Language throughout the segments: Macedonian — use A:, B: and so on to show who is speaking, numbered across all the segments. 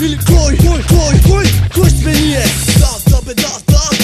A: Или кой сме ние? Да бе да,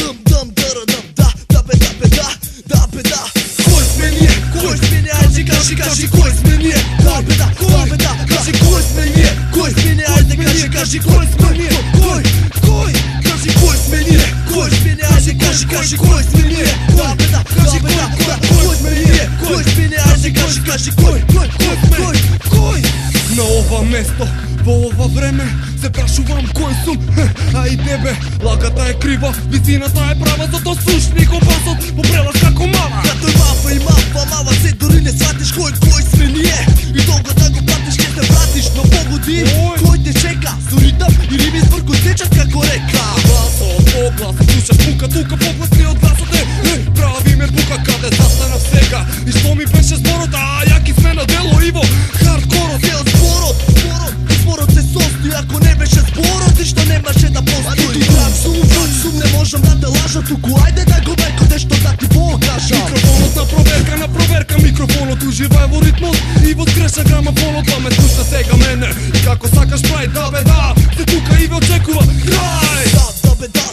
A: кой сме ние? Айде кажи кой сме ние? Да бе да, кажи кой сме ние? Айде кажи кой сме ние? Кажи кой сме ние? Айде кажи кой сме ние? Да бе да, кой сме ние? Айде кажи кой?
B: На ова место, во ова време, се прашувам кој сум, а и тебе. Лагата е крива, висината е права, зато слушни компасот по прелаз како мава.
A: Като и мава, се дори не сватиш кој сме ние. И долго да го платиш, ке се вратиш, но погоди, кој те чека? Со ритъм или ми свърко течат како река?
B: Гласот, слушаш пука, тука погласни од гласот е. Прави ме бука, каде застанав сега. И што ми беше зборот, а јаки сме на дело и во хардкорот.
A: Зборот се состои, ако не беше зборот, ништо немаше да постои. Сум, не можам да те лажа туку, ајде да го беко нешто да ти покажа.
B: Микрофонот на проверка, микрофонот ужива во ритмот и во скреша грамофонот, па ме слуша сега мене. И како сакаш прај, да бе да, се тука и ве очекува крај.
A: Да бе да,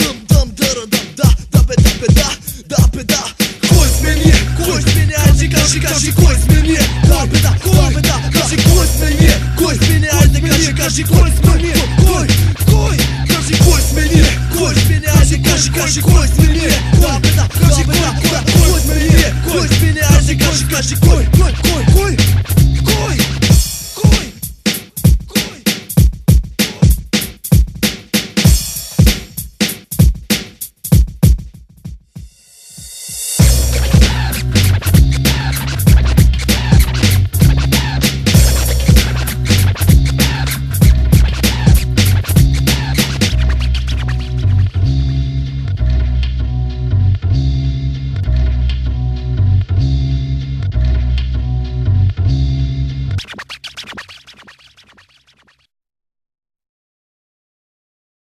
A: кој сме ние? Айде кажи кој сме ние? Да бе да, кажи кој сме ние? Айде кажи кој сме ние? Кажи кој сме ние? Айде кажи кој сме ние? Да бе да, кажи кој сме ние? Айде кажи кој?